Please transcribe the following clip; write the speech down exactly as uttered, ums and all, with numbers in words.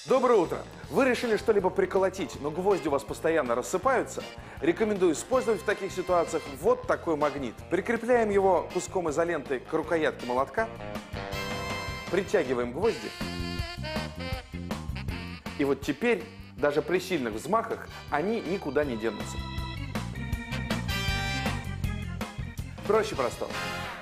Доброе утро! Вы решили что-либо приколотить, но гвозди у вас постоянно рассыпаются? Рекомендую использовать в таких ситуациях вот такой магнит. Прикрепляем его куском изоленты к рукоятке молотка, притягиваем гвозди. И вот теперь, даже при сильных взмахах, они никуда не денутся. Проще простого.